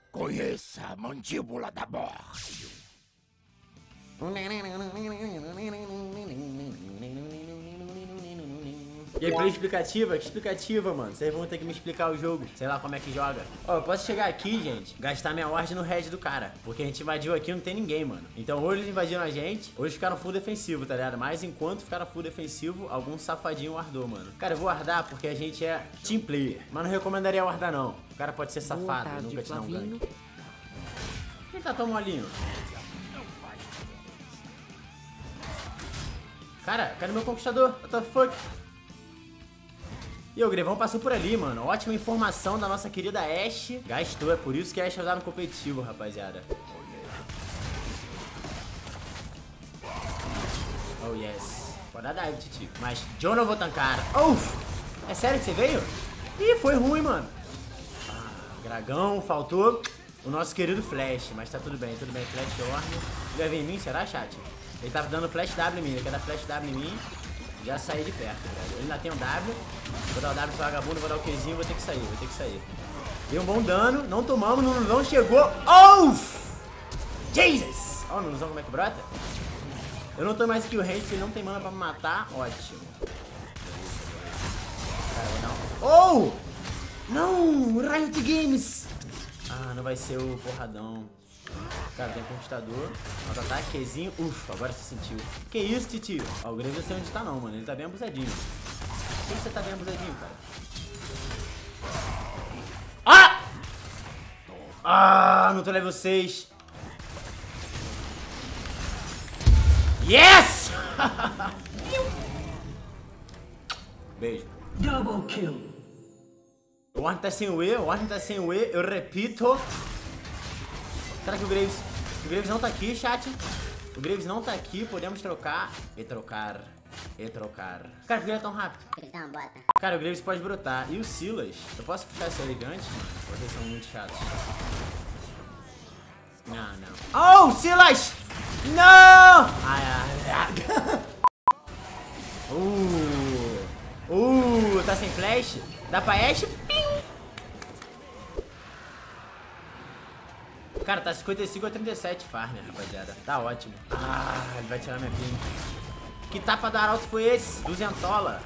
Conheça a mandíbula da morte. Gameplay explicativa? Que explicativa, mano? Vocês vão ter que me explicar o jogo. Sei lá como é que joga. Ó, eu posso chegar aqui, gente, gastar minha ward no head do cara. Porque a gente invadiu aqui e não tem ninguém, mano. Então, ou eles invadiram a gente, ou eles ficaram full defensivo, tá ligado? Mas enquanto ficaram full defensivo, algum safadinho wardou, mano. Cara, eu vou wardar porque a gente é team player. Mas não recomendaria wardar, não. O cara pode ser safado e nunca te dar um gank. Quem tá tão molinho? Cara, cadê meu conquistador? What the fuck? E o Grevão passou por ali, mano. Ótima informação da nossa querida Ashe. Gastou, é por isso que a Ashe vai usar no competitivo, rapaziada. Oh, yes. Pode dar dive, Titi. Mas John eu vou tancar. Uf! É sério que você veio? Ih, foi ruim, mano. Ah, Dragão, faltou o nosso querido Flash. Mas tá tudo bem, tudo bem. Flash Orn. Ele vai vir em mim, será, chat? Ele tava dando Flash W em mim. Ele quer dar Flash W em mim. Já saí de perto, velho. Ele ainda tem um W. Vou dar o W pro vagabundo, vou dar o Qzinho, vou ter que sair, Deu um bom dano, não tomamos, o Nunuzão chegou. Oh! Jesus! Ó, o Nunuzão como é que brota? Eu não tô mais kill rate, ele não tem mana pra me matar. Ótimo. Oh! Não! Riot Games! Ah, não vai ser o porradão. Cara, tem conquistador. Auto-ataque, Qzinho. Ufa, agora você sentiu. Que isso, titio? Ó, o Graves eu sei onde tá não, mano. Ele tá bem abusadinho. Por que você tá bem abusadinho, cara? Ah! Ah, não tô level 6. Yes! Beijo. Double kill. O Warren tá sem o E, eu repito. Será que o Graves não tá aqui, chat? O Graves não tá aqui, podemos trocar. E trocar. Cara, por que ele é tão rápido? Cara, o Graves pode brotar. E o Silas? Eu posso puxar esse elegante, mano? Vocês são muito chatos. Não. Oh, Silas! Não! Tá sem flash? Dá pra Ashe? Cara, tá 55 a 37 farm, rapaziada. Tá ótimo. Ah, ele vai tirar minha ping. Que tapa do Arauto foi esse? Duzentola.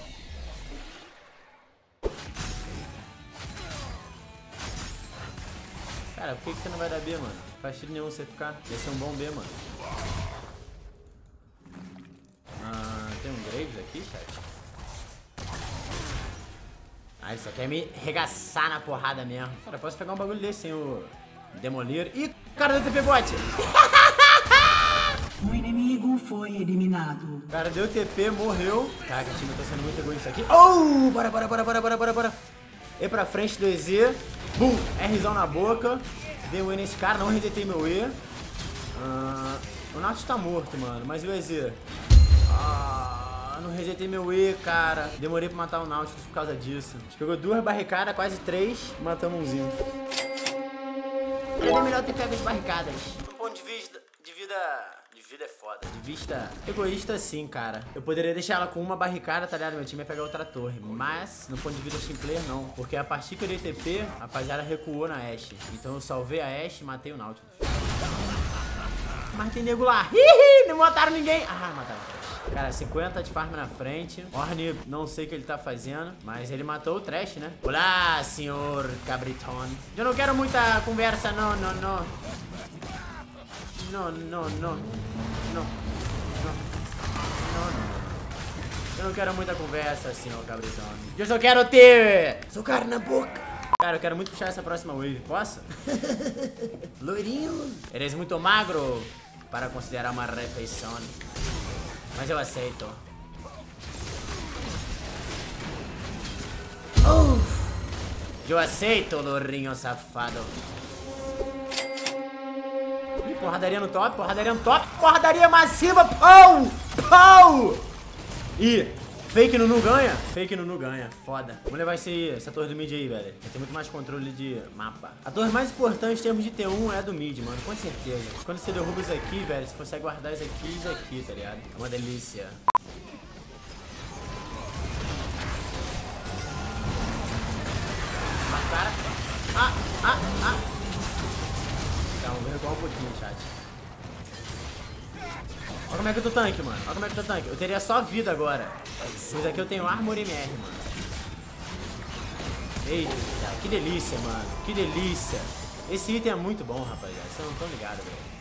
Cara, por que você não vai dar B, mano? Não faz tiro nenhum você ficar. Ia ser um bom B, mano. Ah, tem um Graves aqui, chat? Ah, ele só quer me regaçar na porrada mesmo. Cara, eu posso pegar um bagulho desse sem o Demolir. Ih, cara deu TP bot. O inimigo foi eliminado. Cara, deu TP, morreu. Caraca, o time tá sendo muito egoísta aqui. Oh, bora. E pra frente do EZ. Bum, Rzão na boca. Dei um E nesse cara, não resetei meu E. O Nautilus tá morto, mano. Mas e o EZ? Não resetei meu E, cara. Demorei pra matar o Nautilus por causa disso. A gente pegou 2 barricadas, quase 3. Matamos umzinho. Era melhor ter pego as barricadas. Do ponto de vista de vida é foda. De vista egoísta, sim, cara. Eu poderia deixar ela com uma barricada, tá ligado? Meu time ia pegar outra torre. Mas, no ponto de vista team player, não. Porque a partir que eu dei TP, a rapaziada recuou na Ashe. Então eu salvei a Ashe e matei o Nautilus. Mas tem nego lá. Hihi, não mataram ninguém. Ah, mataram. Cara, 50 de farm na frente. Orne, não sei o que ele tá fazendo, mas ele matou o Trash, né? Olá, senhor Cabriton. Eu não quero muita conversa, não. Eu não quero muita conversa, senhor Cabriton. Eu só quero ter socar na boca. Cara, eu quero muito puxar essa próxima wave. Posso? Loirinho. Eres muito magro para considerar uma refeição. Mas eu aceito. Eu aceito, lourinho safado. Porradaria no top, porradaria massiva. Pau! Ih, fake Nunu ganha, foda. Vamos levar essa torre do mid aí, velho. Vai ter muito mais controle de mapa. A torre mais importante em termos de T1 é a do mid, mano, com certeza. Quando você derruba isso aqui, velho, você consegue guardar isso aqui e isso aqui, tá ligado? É uma delícia. Cara. recuar um pouquinho, chat. Olha como é que eu tô tanque, mano. Olha como é que eu tô tanque. Eu teria só vida agora. Pois aqui eu tenho Armor MR, mano. Eita, que delícia, mano. Que delícia. Esse item é muito bom, rapaziada. Vocês não estão ligados, velho.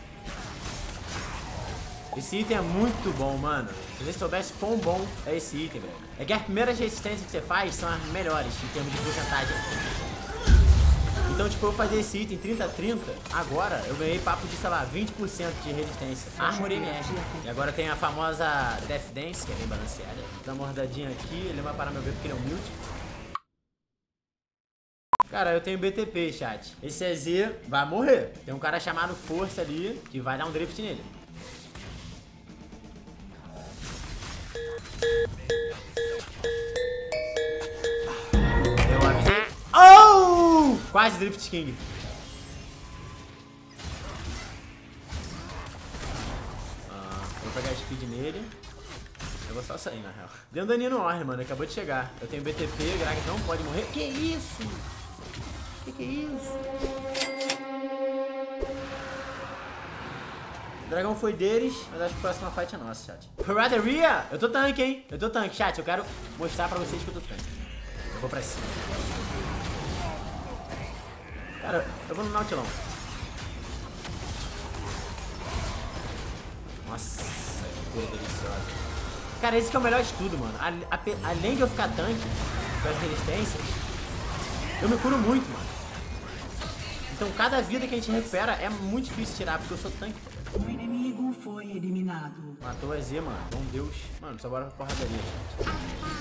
Esse item é muito bom, mano. Se você soubesse quão bom é esse item, velho. É que as primeiras resistências que você faz são as melhores em termos de porcentagem. Então, tipo, eu fazer esse item 30-30, agora eu ganhei papo de, sei lá, 20% de resistência. Armor MR. E agora tem a famosa Death Dance, que é bem balanceada. Dá uma mordadinha aqui, ele vai parar meu B porque ele é humilde. Cara, eu tenho BTP, chat. Esse EZ vai morrer. Tem um cara chamado Força ali, que vai dar um drift nele. Eu avisei. Oh! Quase Drift King. Vou pegar speed nele. Eu vou só sair, na real. Deu um daninho no Orne, mano. Acabou de chegar. Eu tenho BTP, Grag não pode morrer. Que isso? Que é isso? O dragão foi deles, mas acho que a próxima fight é nossa, chat. Raderia! Eu tô tanque, hein? Eu tô tanque, chat. Eu quero mostrar pra vocês que eu tô tanque. Eu vou pra cima. Cara, eu vou no Nautilão. Nossa, que coisa deliciosa. Cara, esse que é o melhor de tudo, mano. Além de eu ficar tanque, com as resistências, eu me curo muito, mano. Então cada vida que a gente recupera é muito difícil tirar, porque eu sou tanque. O inimigo foi eliminado. Matou o EZ, mano. Bom Deus. Mano, só bora pra porradaria, gente.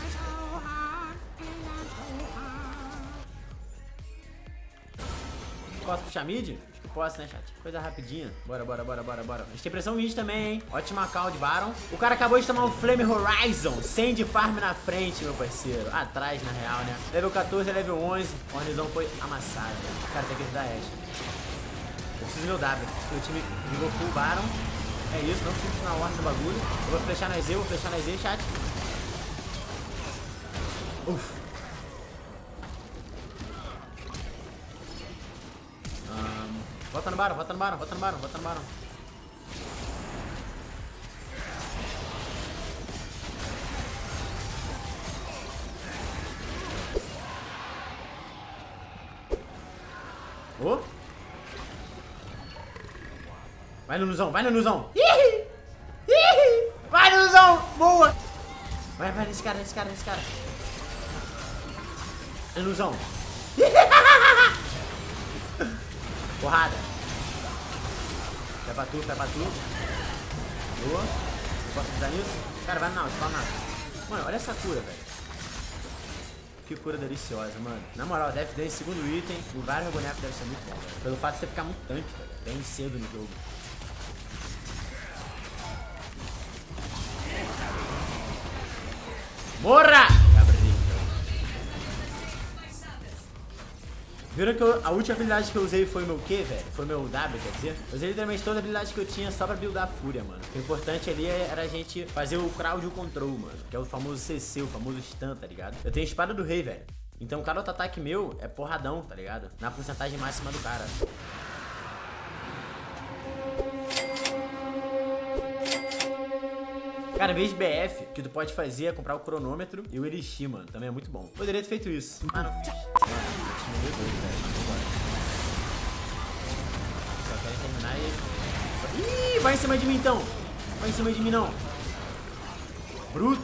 Posso puxar mid? Acho que posso, né, chat? Coisa rapidinha. Bora. A gente tem pressão mid também, hein? Ótima call de Baron. O cara acabou de tomar um Flame Horizon. 100 de farm na frente, meu parceiro. Atrás, na real, né? Level 14, level 11. O Ornizão foi amassado. Cara, tem que ajudar a Ashe. Eu preciso do meu W. Meu time jogou full Baron. É isso, não preciso na ordem do bagulho. Eu vou flechar na EZ, chat. Uff. Bota no Baron. Oh. Vai no Luzão. Vai no Luzão. Boa. Vai nesse cara. Vai no Luzão. Porrada. Vai pra tu. Boa. Eu posso ajudar nisso? Cara, vai não, Mano, olha essa cura, velho. Que cura deliciosa, mano. Na moral, Death Dance, segundo item, em vários bonecos deve ser muito bom, velho. Pelo fato de você ficar muito tanque, velho. Bem cedo no jogo. Morra! Viram que a última habilidade que eu usei foi o meu Q, velho? Foi o meu W, quer dizer? Eu usei literalmente toda a habilidade que eu tinha só pra buildar a fúria, mano. O importante ali era a gente fazer o crowd control, mano. Que é o famoso CC, o famoso stun, tá ligado? Eu tenho a espada do rei, velho. Então cada outro ataque meu é porradão, tá ligado? Na porcentagem máxima do cara. Cara, em vez de BF, o que tu pode fazer é comprar o cronômetro e o Elixir, mano. Também é muito bom. Poderia ter feito isso. Ah, não fiz. Mano, o time é meio doido, velho. Só quero terminar e... Ih, vai em cima de mim, então. Vai em cima de mim, não. Bruto.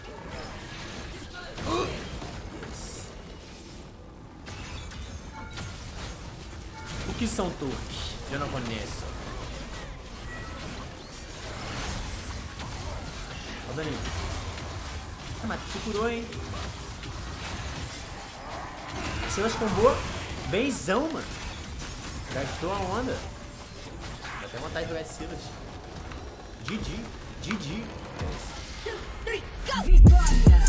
O que são torres? Eu não conheço. Daninho. Ah, mas tu curou, hein? Silas combou benzão, mano. Gastou a onda. Dá até vontade de jogar esse Silas. GG. Vitória!